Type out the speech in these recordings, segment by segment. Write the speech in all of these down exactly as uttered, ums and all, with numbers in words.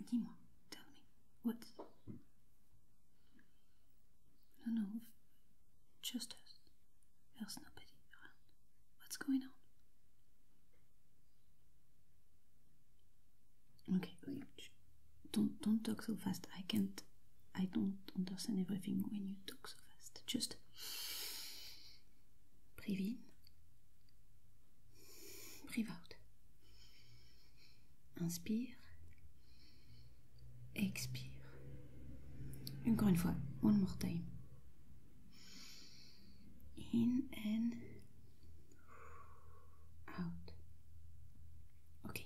dis-moi, tell me, what? No, no, just us. There's nobody around. What's going on? Okay, okay. Don't don't talk so fast. I can't. I don't understand everything when you talk so fast. Just breathe in, breathe out. Inspire, expire. Encore une fois. One more time. In and out. Okay.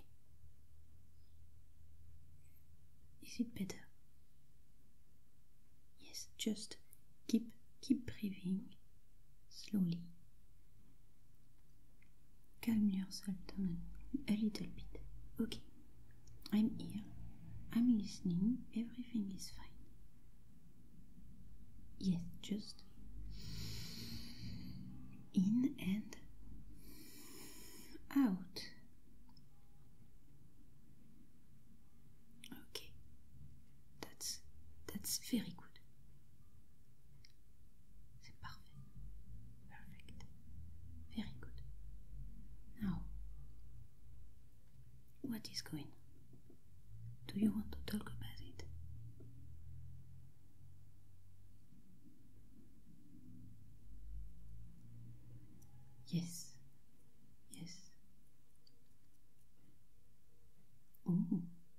Is it better? Yes, just keep keep breathing slowly. Calm yourself down a little bit. Okay. I'm here. I'm listening. Everything is fine. Yes, just in and out. Okay, that's that's very good. C'est parfait. Perfect. Very good. Now, what is going on? Do you want to talk about it? Yes. Yes. Oh.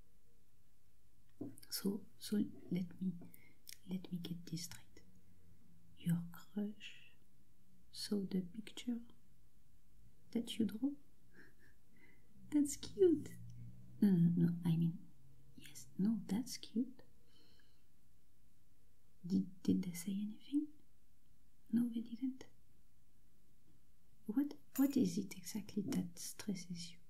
So so let me let me get this straight. Your crush saw the picture that you drew? That's cute. No no no, I mean yes, no, that's cute. Did did they say anything? No, they didn't. What what is it exactly that stresses you?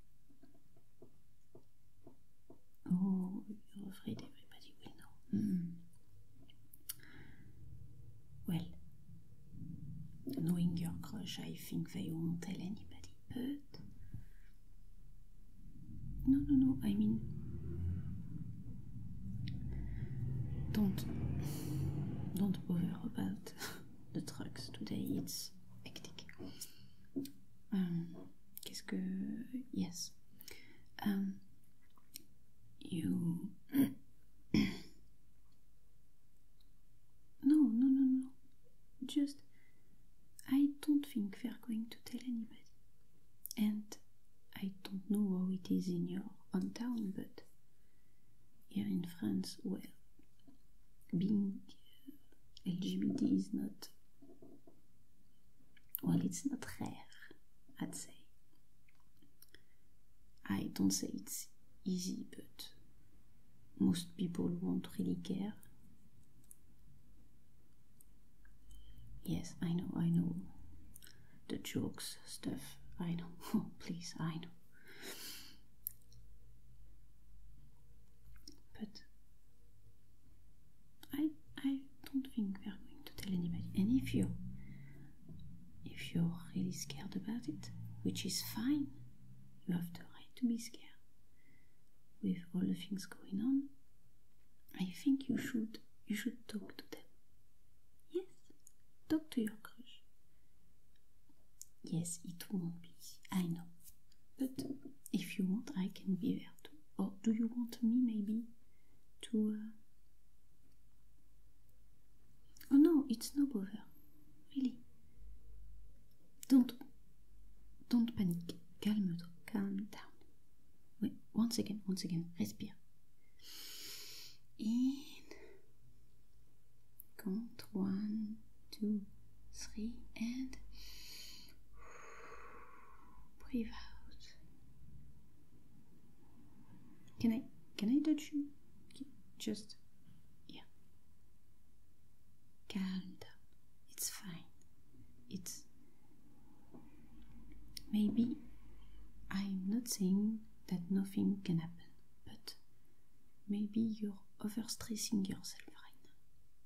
Oh, you're afraid everybody will know. Mm. Well, knowing your crush, I think they won't tell anybody, but no, no, no, I mean, don't, don't bother about the drugs today, it's hectic. Um, qu'est-ce que, yes, um, you, no, no, no, no, just, I don't think they're going to tell anybody, and I don't know how it is in your hometown, but here in France, well, being uh, L G B T is not, well, it's not rare, I'd say. I don't say it's easy, but most people won't really care. Yes, I know, I know. The jokes stuff, I know. Oh, please, I know. But I I don't think we're going to tell anybody. And if you're if you're really scared about it, which is fine, you have the right to be scared. With all the things going on, I think you should you should talk to them. Yes, talk to your crush. Yes, it won't be easy, I know. But if you want, I can be there too. Or do you want me maybe to... Uh... Oh no, it's no bother. Really. Don't... Don't panic. Calme-toi. Calm down. Wait, once again, once again. Respire. In. Count one, two, three, and... Breathe out. Can I can I touch you? Just yeah. Calm down. It's fine. It's maybe I'm not saying that nothing can happen, but maybe you're overstressing yourself right now.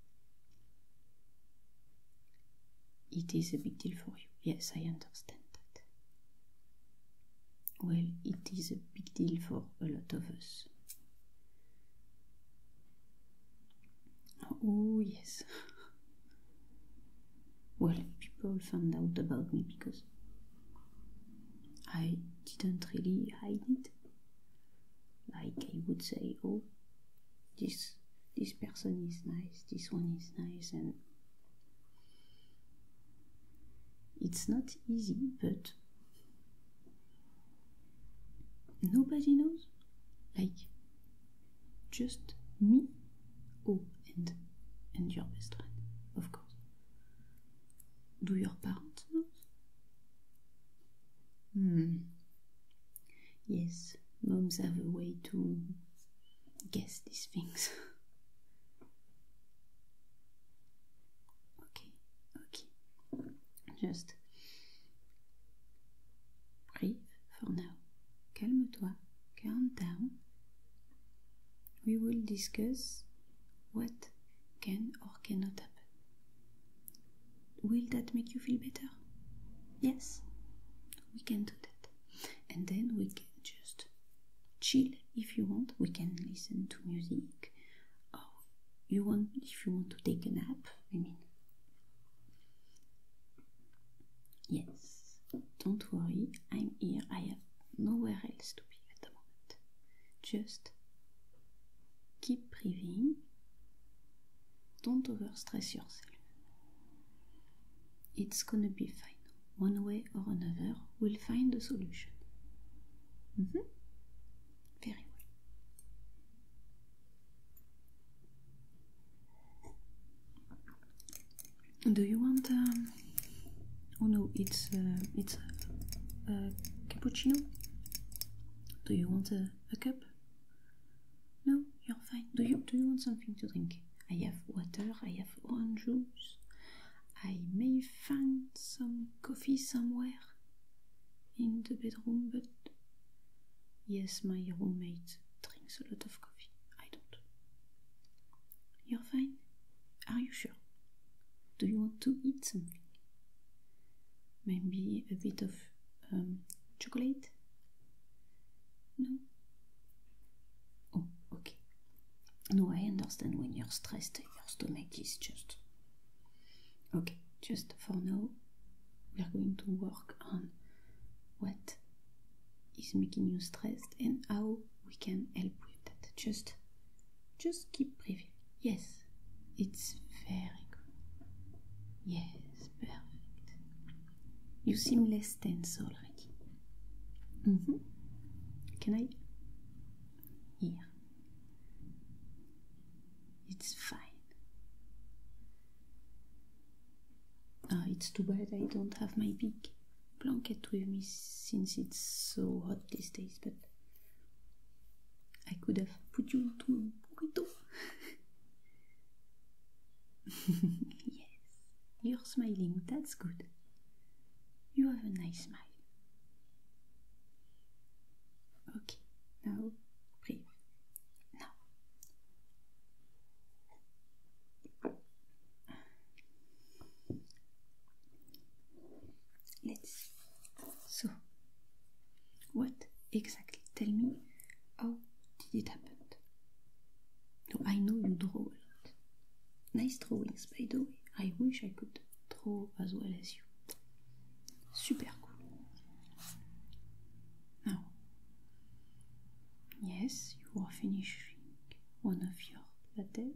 It is a big deal for you. Yes, I understand. Well, it is a big deal for a lot of us. Oh yes. Well, people found out about me because I didn't really hide it. Like I would say, oh, this this person is nice, this one is nice, and it's not easy, but nobody knows. Like just me, oh, and and your best friend, of course. Do your parents know? Hmm. Yes, moms have a way to guess these things. Okay, okay. Just breathe for now. Calme-toi, calm down. We will discuss what can or cannot happen. Will that make you feel better? Yes, we can do that. And then we can just chill if you want. We can listen to music. Or you want, if you want to take a nap, I mean. Yes, don't worry, I'm here. I have nowhere else to be at the moment. Just keep breathing. Don't overstress yourself. It's gonna be fine. One way or another, we'll find a solution. Mm-hmm. Very well. Do you want? Um... Oh no, it's uh, it's a, a cappuccino. Do you want a, a cup? No, you're fine. Do you do you want something to drink? I have water. I have orange juice. I may find some coffee somewhere in the bedroom, but yes, my roommate drinks a lot of coffee. I don't. You're fine? Are you sure? Do you want to eat something? Maybe a bit of um, chocolate? No? Oh, okay. No, I understand when you're stressed, your stomach is just... Okay, just for now, we are going to work on what is making you stressed and how we can help with that. Just, just keep breathing. Yes, it's very good. Yes, perfect. You seem less tense already. Mm-hmm. Can I? Here. It's fine. Ah, it's too bad I don't have my big blanket with me since it's so hot these days, but I could have put you into a burrito. Yes, you're smiling, that's good. You have a nice smile. Okay, now breathe. Now. Let's see. So, what exactly? Tell me, how did it happen? Oh, I know you draw a lot. Nice drawings, by the way. I wish I could draw as well as you. Super cool. Now, yes, you are finishing one of your lattes.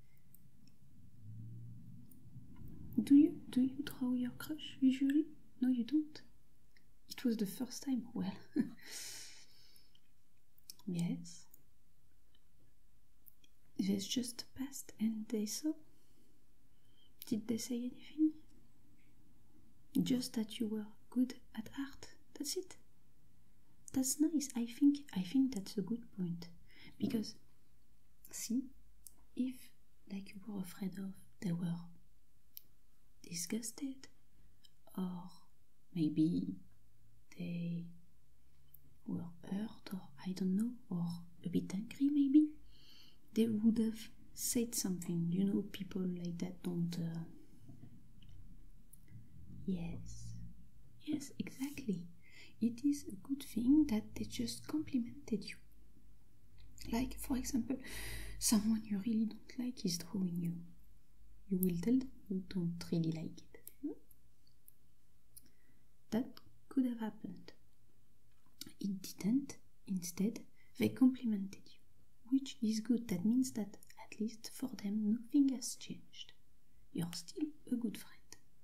Do you do you draw your crush usually? No, you don't. It was the first time. Well, yes. This just passed, and they saw. Did they say anything? Just that you were good at art. That's it. That's nice. I think I think that's a good point. Because see, if like you were afraid of, they were disgusted, or maybe they were hurt, or I don't know, or a bit angry maybe, they would have said something. You know, people like that don't uh, yes, yes, exactly. It is a good thing that they just complimented you. Like, for example, someone you really don't like is drawing you. you will tell them you don't really like it. Hmm? That could have happened. It didn't. Instead, they complimented you, which is good. That means that at least for them nothing has changed. You're still a good friend.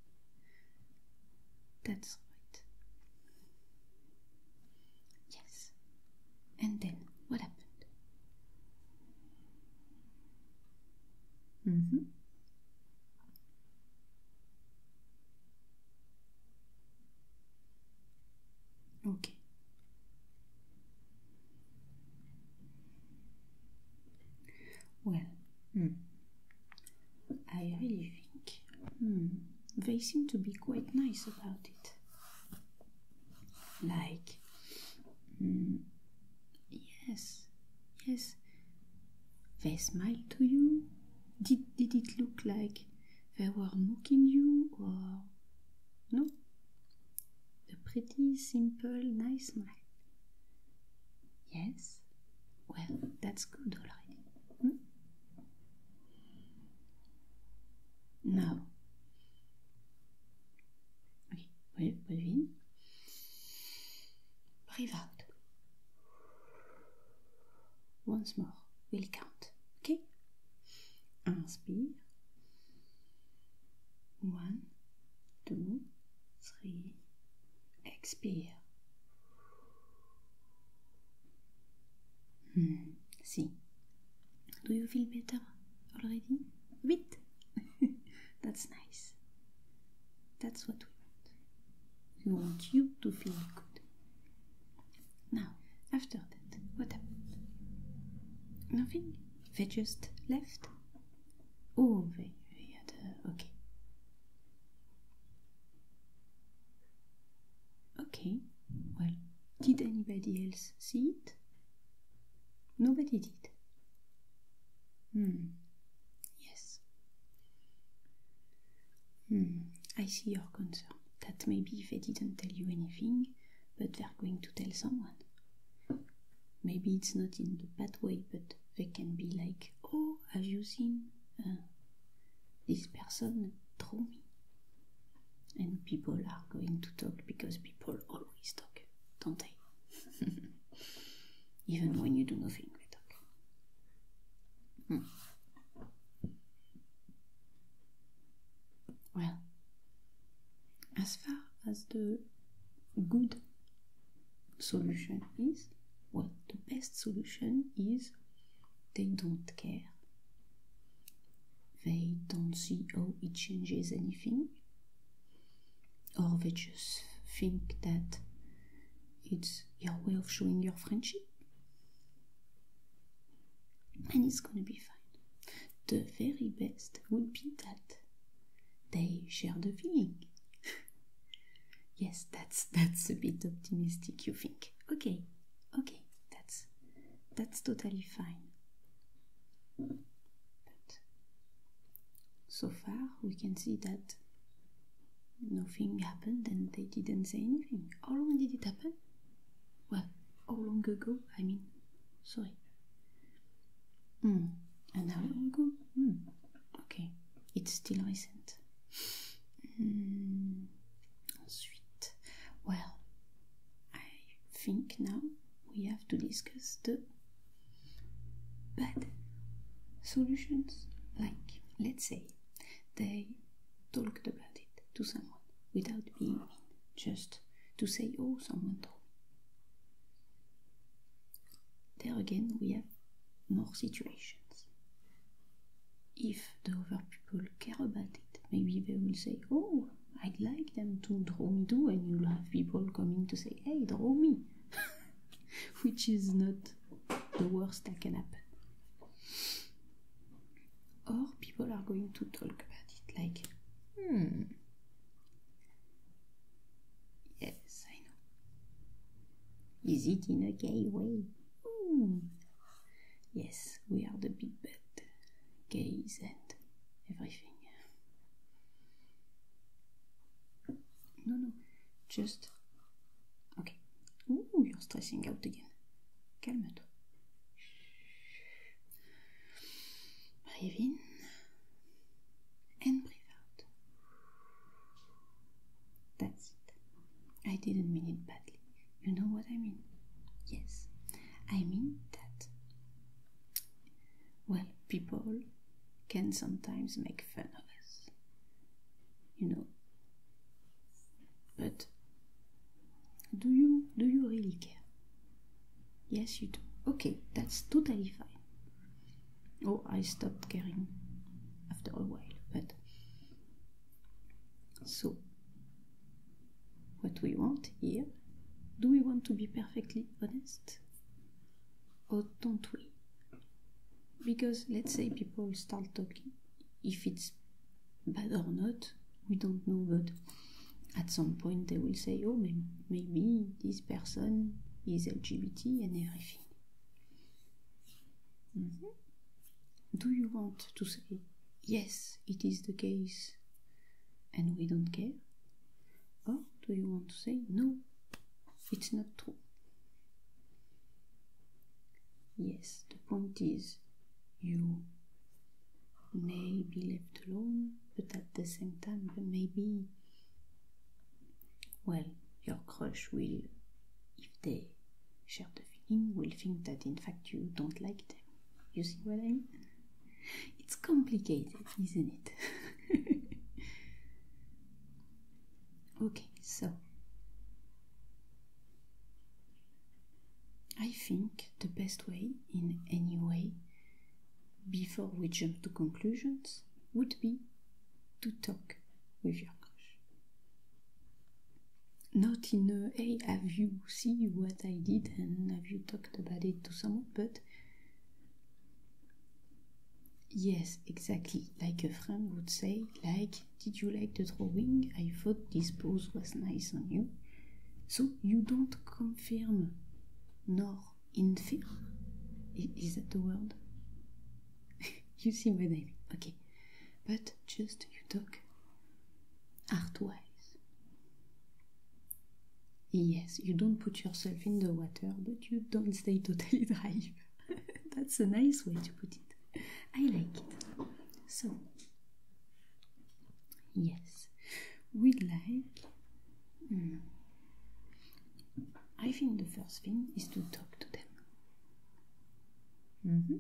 That's right. Yes. And then, what happened? Mm-hmm. Okay. Well, hmm. I really think hmm, they seem to be quite nice about it. Like, hmm, yes, yes, they smiled to you. Did, did it look like they were mocking you or no? A pretty simple, nice smile. Yes? Well, that's good already. Hmm? Now, okay, breathe, breathe in, breathe out. Once more, we'll count, okay? Inspire. One, two, three. Expire. Hmm. See. Do you feel better already? A bit? That's nice. That's what we want. We want you to feel good. Now, after that, what happened? Nothing? They just left? Oh, they, they had a... okay. Okay, well, did anybody else see it? Nobody did. Hmm, yes. Hmm, I see your concern. That maybe they didn't tell you anything, but they're going to tell someone. Maybe it's not in the bad way, but they can be like, oh, have you seen uh, this person draw me? And people are going to talk because people always talk, don't they? Even when you do nothing, they talk. Hmm. Well, as far as the good solution is, well, the best solution is they don't care. They don't see how it changes anything. Or they just think that it's your way of showing your friendship. And it's gonna be fine. The very best would be that they share the feeling. Yes, that's that's a bit optimistic, you think. Okay, okay, that's that's totally fine. But so far we can see that nothing happened and they didn't say anything. How long did it happen? Well, how long ago? I mean, sorry. Hmm. And how long ago? Hmm. Okay. It's still recent. Hmm. Sweet. Well, I think now we have to discuss the bad solutions. Like, let's say they talked about it to someone without being mean, just to say, oh, someone told me. There again, we have more situations. If the other people care about it, maybe they will say, oh, I'd like them to draw me too, and you'll have people coming to say, hey, draw me. Which is not the worst that can happen. Or people are going to talk about it like, hmm, yes, I know. Is it in a gay way? Hmm. Yes, we are the big bad gays and everything. No, no, just... Okay. Ooh, you're stressing out again. Calme-toi. Breathe in. people can sometimes make fun of us, you know. But do you do you really care? Yes, you do. Okay, that's totally fine. Oh, I stopped caring after a while, but so what we want here, do we want to be perfectly honest? Or don't we? Because let's say people start talking, if it's bad or not, we don't know, but at some point they will say, oh, maybe, maybe this person is L G B T and everything. Mm-hmm. Do you want to say, yes, it is the case and we don't care? Or do you want to say, no, it's not true? Yes, the point is, you may be left alone, but at the same time, maybe, well, your crush will, if they share the feeling, will think that in fact you don't like them. You see what I mean? It's complicated, isn't it? Okay, so I think the best way, in any way, before we jump to conclusions, would be to talk with your crush. Not in a, hey, have you seen what I did and have you talked about it to someone, but yes, exactly, like a friend would say, like, did you like the drawing? I thought this pose was nice on you. So you don't confirm nor infer. Is that the word? You see what I mean? Okay. But just you talk heart-wise. Yes, you don't put yourself in the water, but you don't stay totally dry. That's a nice way to put it. I like it. So, yes, we'd like... Hmm, I think the first thing is to talk to them. Mm-hmm.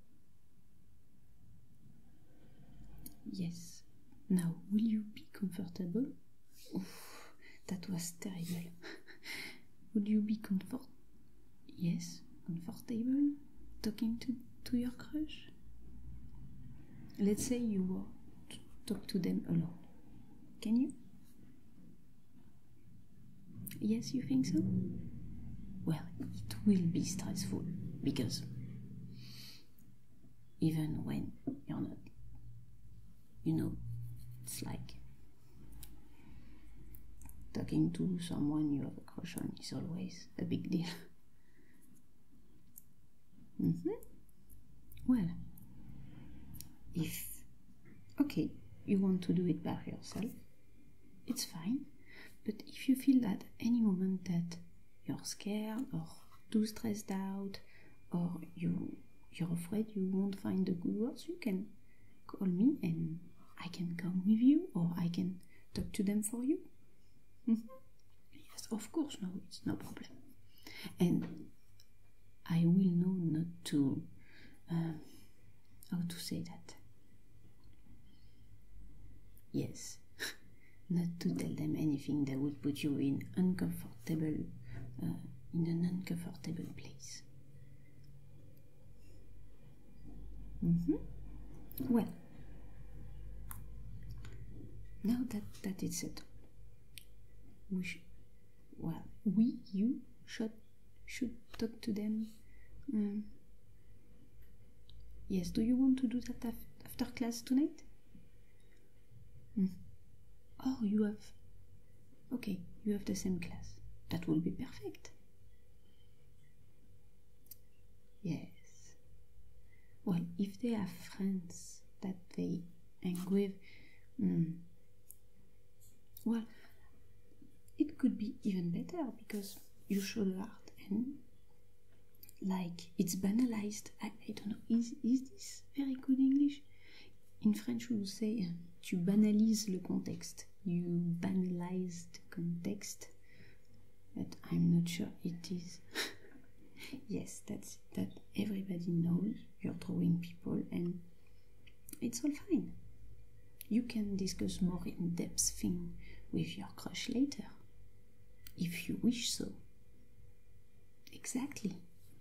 Yes. Now, will you be comfortable? Oof, that was terrible. Would you be comfort? Yes, comfortable talking to, to your crush? Let's say you were to talk to them alone. Can you? Yes, you think so? Well, it will be stressful because even when you're not, you know, it's like talking to someone you have a crush on is always a big deal. Mm-hmm. Well, if, okay, you want to do it by yourself, it's fine. But if you feel at any moment that you're scared or too stressed out, or you, you're afraid you won't find the good words, you can call me and I can come with you, or I can talk to them for you. Mm-hmm. Yes, of course, no, it's no problem. And I will know not to, uh, how to say that? Yes, not to tell them anything that would put you in uncomfortable, uh, in an uncomfortable place. Mm-hmm. Well, now that, that it's settled, we should, well, we, you, should, should talk to them. Um, yes, do you want to do that af after class tonight? Mm. Oh, you have, okay, you have the same class. That will be perfect. Yes. Well, if they have friends that they hang with, mm, well, it could be even better because you show the art and like it's banalized. I, I don't know, is, is this very good English? In French we would say uh, tu banalises le contexte. You banalize the context, but I'm not sure it is. Yes, that's that everybody knows you're drawing people and can discuss more in-depth thing with your crush later, if you wish so. Exactly.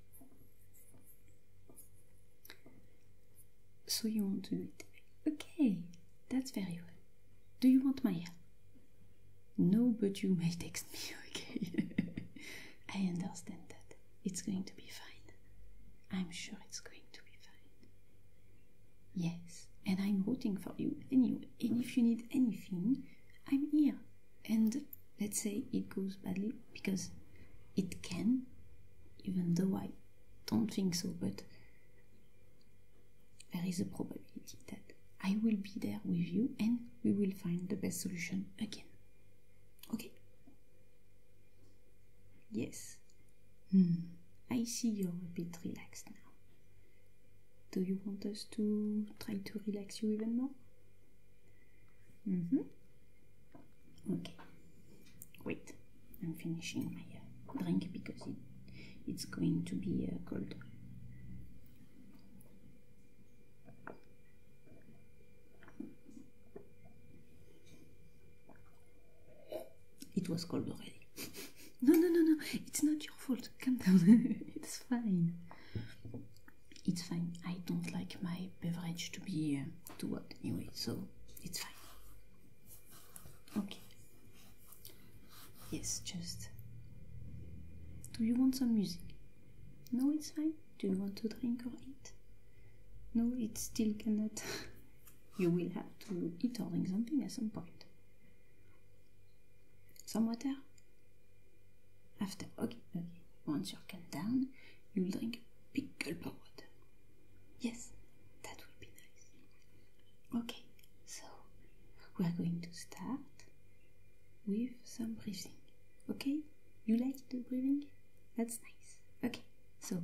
So you want to do it? Okay, that's very well. Do you want my help? No, but you may text me, okay? I understand that. It's going to be fine. I'm sure it's going to be fine. Yes, and I'm rooting for you anyway. And if you need anything, I'm here. And let's say it goes badly, because it can, even though I don't think so, but there is a probability that I will be there with you and we will find the best solution again. Okay? Yes. Hmm. I see you're a bit relaxed now. Do you want us to try to relax you even more? Mm-hmm. Okay. Wait. I'm finishing my uh, drink because it, it's going to be uh, cold. It was cold already. No, no, no, no. It's not your fault. Calm down. It's fine. It's fine. I don't like my beverage to be uh, too hot anyway, so it's fine. Okay. Yes, just... Do you want some music? No, it's fine. Do you want to drink or eat? No, it still cannot. You will have to eat or drink something at some point. Some water? After, okay, okay. Once you're calmed down, you'll drink a big gulp of water. Yes, that will be nice. Okay, so we are going to start with some breathing. Okay? You like the breathing? That's nice. Okay, so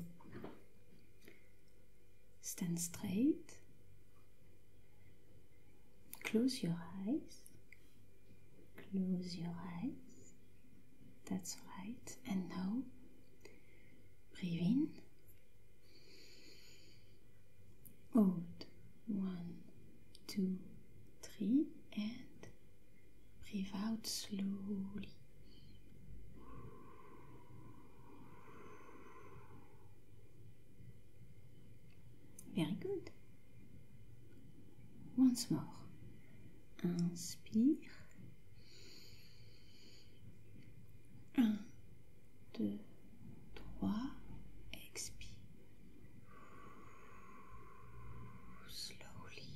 stand straight. Close your eyes. Close your eyes. That's right. And now, breathe in. Hold. One, two, three, and breathe out slowly. Very good. Once more. Inspire. Un, deux, trois, expire. Slowly.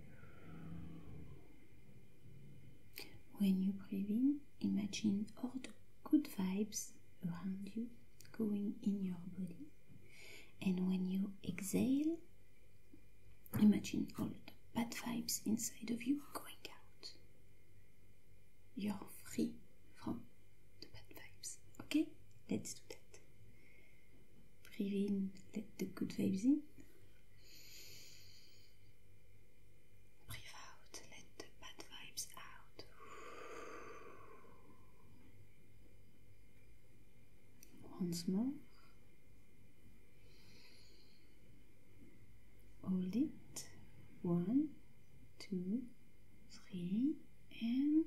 When you breathe in, imagine all the good vibes around you going in your body. And when you exhale, imagine all the bad vibes inside of you going out. You're free from Okay, let's do that. Breathe in, let the good vibes in. Breathe out, let the bad vibes out. Once more. Hold it. One, two, three, and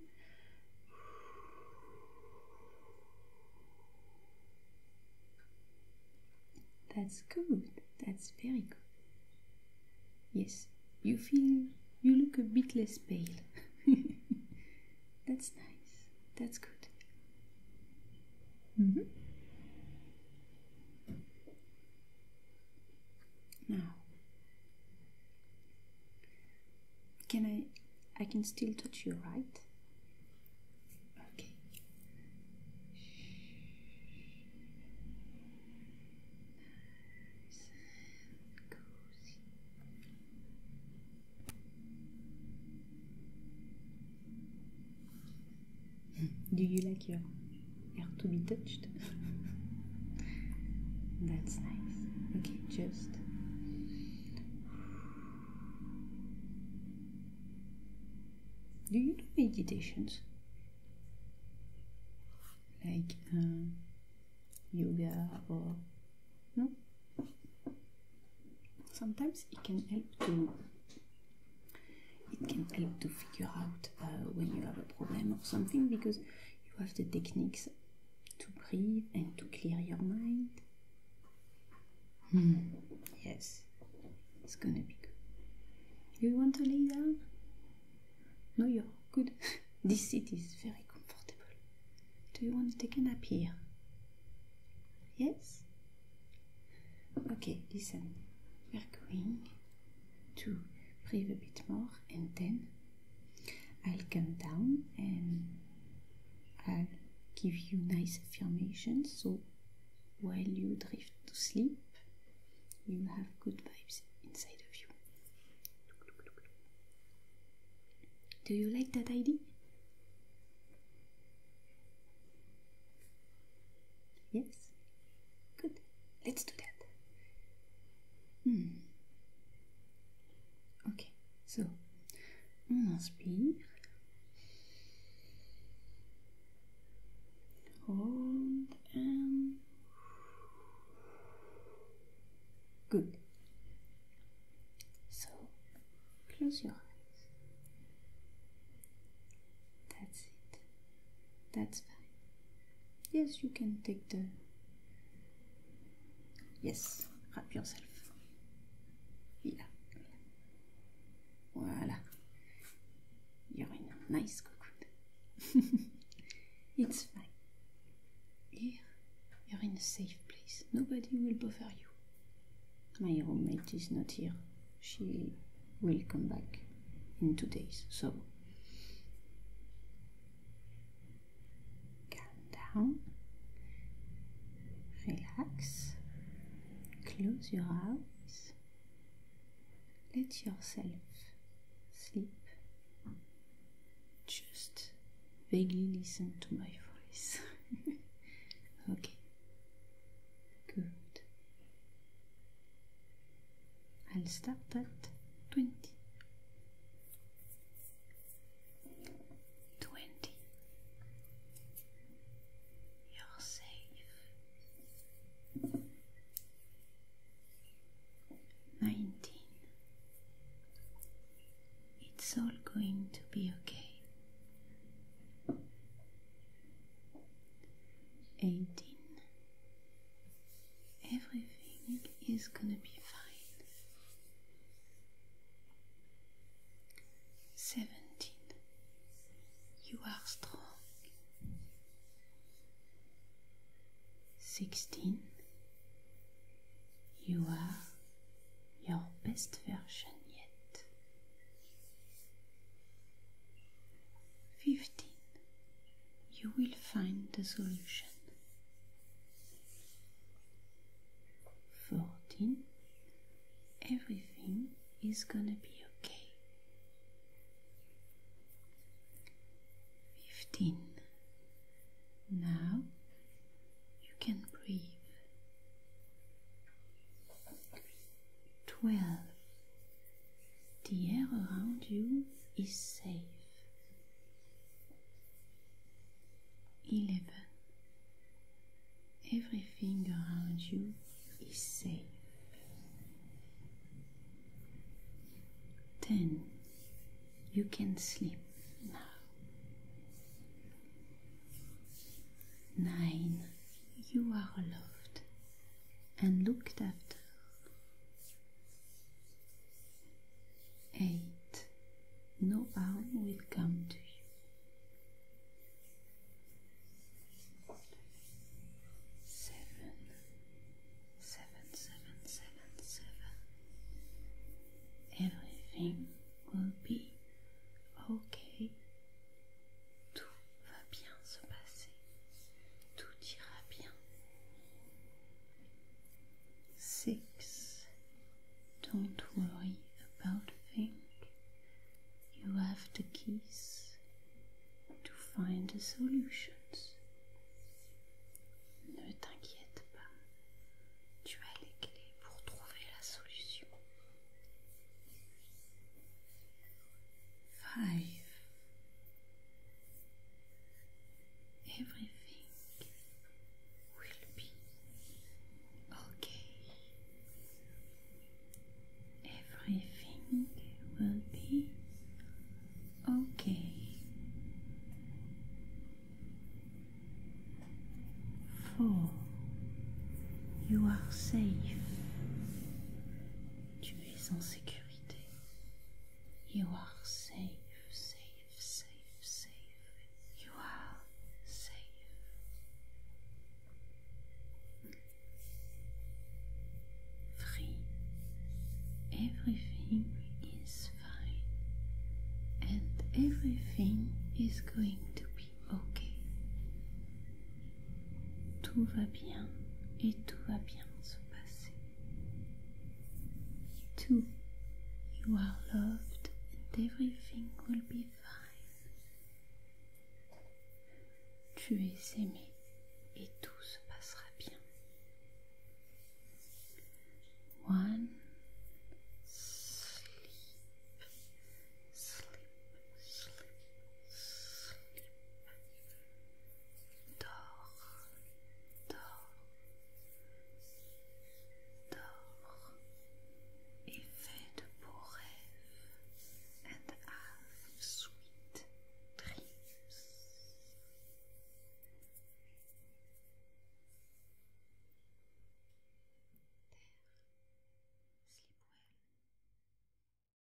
that's good. That's very good. Yes, you feel, you look a bit less pale. That's nice. That's good. Mm-hmm. Now, can I, I can still touch you, right? Okay. Do you like your hair to be touched? That's nice. Okay, just do you do meditations? Like uh, yoga or no? Sometimes it can help to it can can help to figure out uh, when you have a problem or something, because you have the techniques to breathe and to clear your mind. Hmm. Yes, it's gonna be good. You want to lay down? No, you're good. This seat is very comfortable. Do you want to take a nap here? Yes? Okay, listen. We're going to breathe a bit more, and then I'll come down and I'll give you nice affirmations, so while you drift to sleep, you have good vibes inside of you. Do you like that idea? Yes? Good. Let's do that. Hmm. Ok, so on inspire, hold and good. So close your eyes. That's it. That's fine. Yes, you can take the. Yes, wrap yourself. Yeah. Voila. You're in a nice cocoon. It's fine. Here, you're in a safe place. Nobody will bother you. My roommate is not here. She will come back in two days. So, calm down. Relax. Close your eyes. Let yourself sleep. Just vaguely listen to my voice. Okay, good. I'll start at twenty. Twenty. You're safe. Nineteen. It's all going to be okay. Eighteen. Everything is gonna be fine. Seventeen. You are strong. Sixteen. You are your best version yet. Fifteen. You will find the solution. Fourteen. Everything is gonna be okay. Fifteen. Now you can breathe. Twelve. The air around you is safe. Eleven. Everything around you is safe. Ten. You can sleep now. Nine. You are loved and looked after. Eight. No harm will come to you. Seven. Seven, seven, seven, seven. Everything will be okay. Tout va bien se passer. Tout ira bien. Six. Don't worry about a thing. You have the keys to find the solutions. Ne t'inquiète pas. Tu as les clés pour trouver la solution. Five. Everything will be okay. Everything will be es en sécurité. You are safe, safe, safe, safe. You are safe. Free. Everything is fine. And everything is going to be okay. Tout va bien et tout va bien se passer. Two, you are loved and everything will be fine. Tu es aimé